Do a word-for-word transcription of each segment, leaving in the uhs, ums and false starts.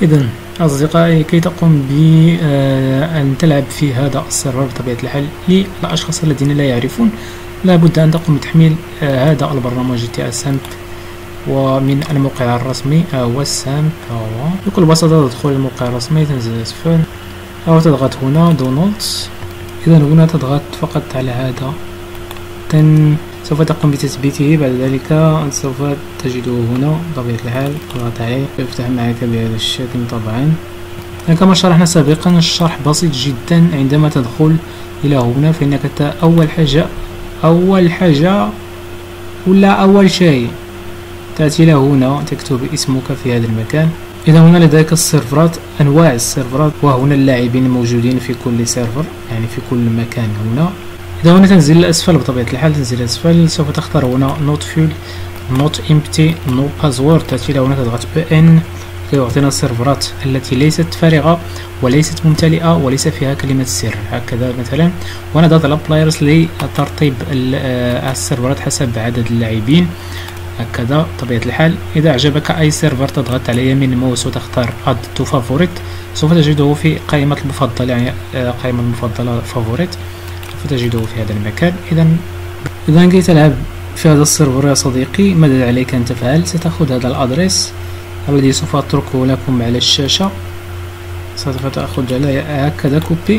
إذا أصدقائي، كي تقوم بأن تلعب في هذا السيرفر بطبيعة الحال للأشخاص الذين لا يعرفون، لابد أن تقوم بتحميل هذا البرنامج جي تي إيه سامب، ومن الموقع الرسمي هو سامب. هو بكل بساطة تدخل الموقع الرسمي، تنزل أسفل أو تضغط هنا دونالدز. إذا هنا تضغط فقط على هذا، تن سوف تقوم بتثبيته. بعد ذلك سوف تجده هنا بطبيعة الحال، تضغط عليه يفتح معك بهذا الشكل. طبعا كما شرحنا سابقا، الشرح بسيط جدا. عندما تدخل إلى هنا فإنك أول حاجة أول حاجة ولا أول شيء تأتي إلى هنا، تكتب اسمك في هذا المكان. إذا هنا لديك السيرفرات، أنواع السيرفرات، وهنا اللاعبين الموجودين في كل سيرفر، يعني في كل مكان. هنا إذا هنا تنزل الأسفل بطبيعة الحال، تنزل الأسفل سوف تختار هنا not full not empty no password. تأتي إلى هنا تضغط ان كي يعطينا السيرفرات التي ليست فارغة وليست ممتلئة وليس فيها كلمة سر، هكذا مثلا. وأنا ضغط على بلايرز لترتيب السيرفرات حسب عدد اللاعبين، هكذا بطبيعة الحال. إذا أعجبك أي سيرفر تضغط على يمين الماوس وتختار add to favorite، سوف تجده في قائمة المفضل، يعني قائمة المفضلة favorite، سوف تجده في هذا المكان. إذا إذا كي تلعب في هذا السيرفر يا صديقي، ماذا عليك أن تفعل؟ ستأخذ هذا الأدريس الذي سوف أتركه لكم على الشاشة، سوف تأخذ على هكذا كوبي،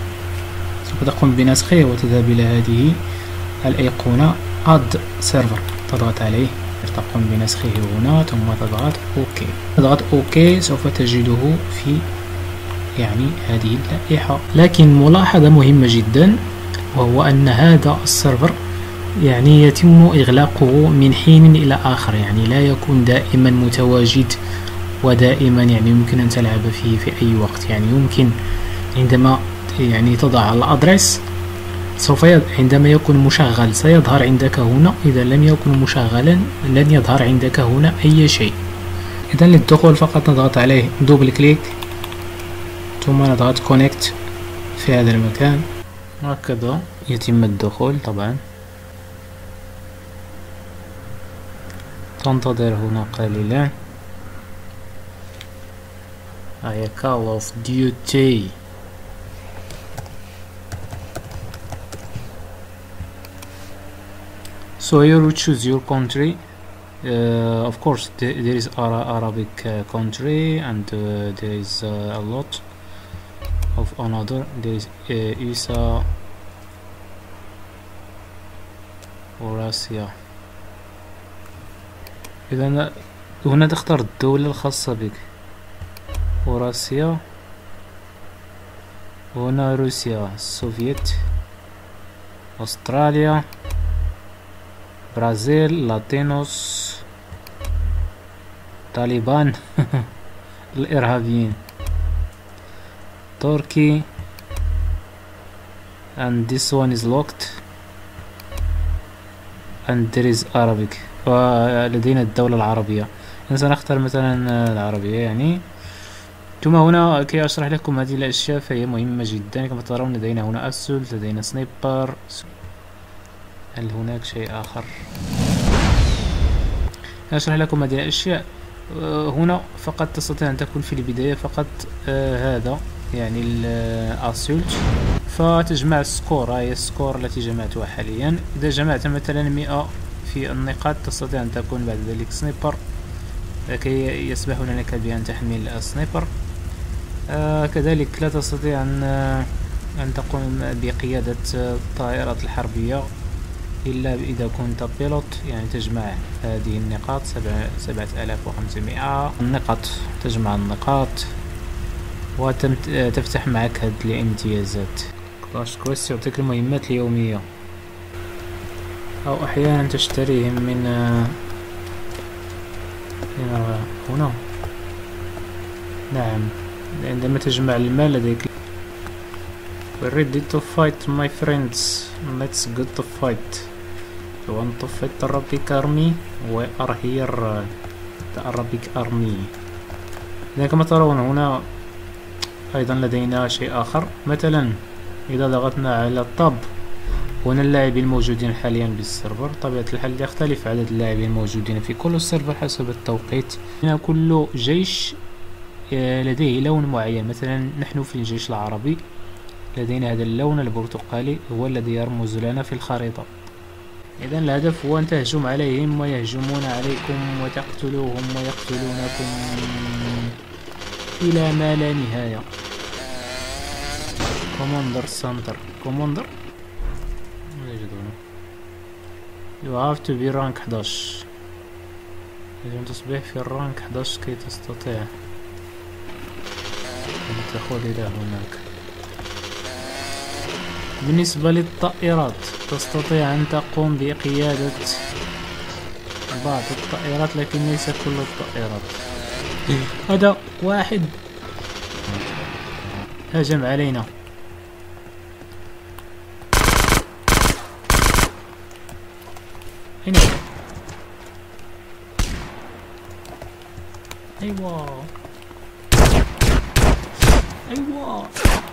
سوف تقوم بنسخه وتذهب إلى هذه الأيقونة add server، تضغط عليه، تقوم بنسخه هنا، ثم تضغط OK. تضغط OK سوف تجده في يعني هذه اللائحة. لكن ملاحظة مهمة جدا، وهو أن هذا السيرفر يعني يتم إغلاقه من حين إلى آخر، يعني لا يكون دائما متواجد ودائما يعني يمكن أن تلعب فيه في أي وقت. يعني يمكن عندما يعني تضع الأدرس سوف عندما يكون مشغل سيظهر عندك هنا، إذا لم يكن مشغلا لن يظهر عندك هنا أي شيء. إذا للدخول فقط نضغط عليه دوبل كليك، ثم نضغط كونكت في هذا المكان، هكذا يتم الدخول. طبعا تنتظر هنا قليلا. هيا Call of Duty. So here you choose your country. Uh, of course th there is Ara Arabic uh, country, and uh, there is uh, a lot of another. There is uh, U S A or Russia. إذا هنا تختار الدولة الخاصة بك، روسيا، هنا روسيا السوفيت، أستراليا، برازيل، لاتينوس، طالبان الإرهابيين، تركي، and this one is locked and there is Arabic. ولدينا الدولة العربية، سنختار مثلا العربية يعني. ثم هنا كي أشرح لكم هذه الأشياء فهي مهمة جدا. كما ترون لدينا هنا أسولت، لدينا سنايبر. هل هناك شيء آخر؟ أشرح لكم هذه الأشياء. هنا فقط تستطيع أن تكون في البداية فقط آه هذا يعني الأسولت، فتجمع السكور. هاي السكور التي جمعتها حاليا. إذا جمعت مثلا مئة في النقاط تستطيع أن تكون بعد ذلك سنايبر، كي يسمح لك بأن تحمل السنايبر. آه كذلك لا تستطيع أن أن تقوم بقيادة الطائرات الحربية إلا إذا كنت بيلوت، يعني تجمع هذه النقاط سبعة آلاف وخمسمائة نقاط، تجمع النقاط وتفتح معك هذه الامتيازات. كلاش كويست يعطيك المهمات اليومية، أو أحيانا تشتريهم من هنا. نعم، عندما تجمع المال لديك. We're ready to fight my friends. Let's go to fight. You want to fight the Arabic army? We are here the Arabic army. إذا كما ترون هنا أيضا لدينا شيء آخر. مثلا إذا ضغطنا على الطب، هنا اللاعبين الموجودين حاليا بالسيرفر. طبيعة الحال يختلف عدد اللاعبين الموجودين في كل سيرفر حسب التوقيت. هنا كل جيش لديه لون معين. مثلا نحن في الجيش العربي لدينا هذا اللون البرتقالي هو الذي يرمز لنا في الخريطة. إذا الهدف هو أن تهجم عليهم ويهجمون عليكم وتقتلوهم ويقتلونكم إلى ما لا نهاية. كوماندر سنتر كوماندر You have to be rank إحداش. يجب أن تصبح في الرانك إحداش كي تستطيع أن تدخل إلى هناك. بالنسبة للطائرات تستطيع أن تقوم بقيادة بعض الطائرات لكن ليس كل الطائرات. هذا واحد هجم علينا. أين هو؟ أيوة أيوة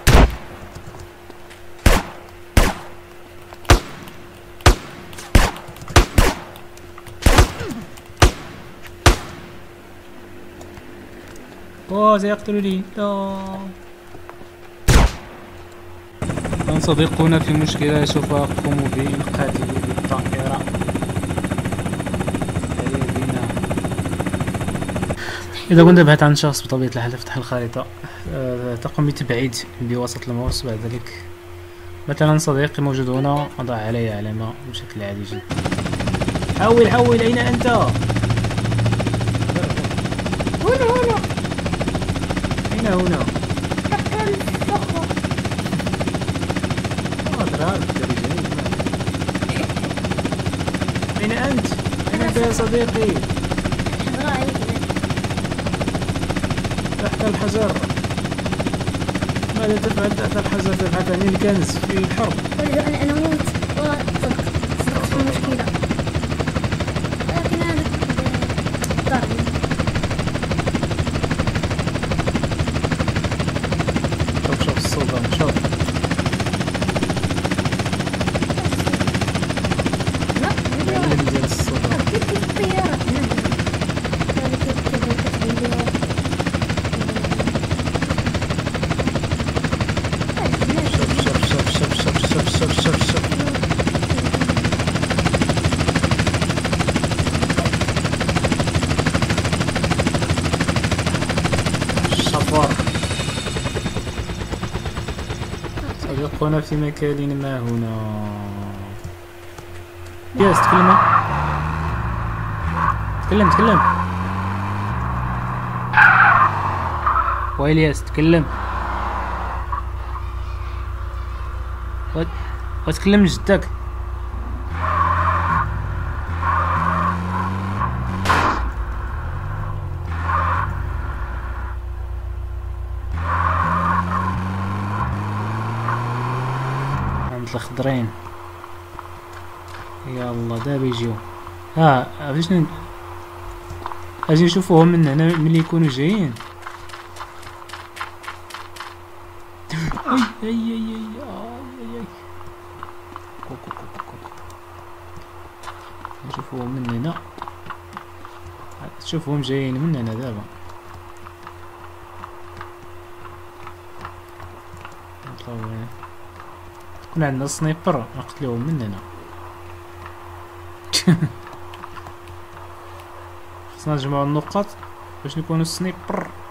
اوه سيقتلني. لا كان صديقنا في مشكلة سوف أقوم بإنقاذه بالطائرة. إذا كنت تبحث عن شخص بطبيعة الحال تفتح الخريطة، أه تقوم بتبعيد بوسط الماوس. بعد ذلك مثلا صديقي موجود هنا أضع عليه علامة بشكل عادي جدا. حول حول أين أنت؟ هنا هنا أين هنا؟ تحت الصخرة. أين أنت؟ أين أنت يا صديقي؟ تحت الحجر. ماذا تفعل تحت الحجر؟ تبحث عن الكنز في الحرب. أريد أن أموت وصدق صدق في المشكلة، لكن أنا ضرني. شوف شوف الصوت شوف. لا لا ديال الصوت الطيارة. صديقنا في مكان ما هنا. ياس تكلم تكلم تكلم ويلياس تكلم وتكلم جدك. الخضرين يلا دابا يجيو. ها باش ن... اجي نشوفوهم من هنا ملي يكونوا جايين. اي اي اي اي اي نشوفوهم من هنا. تشوفوهم جايين من هنا دابا. كون عندنا سنايبر نقتلوهم من هنا. خصنا نجمعو النقاط باش نكونو سنايبر.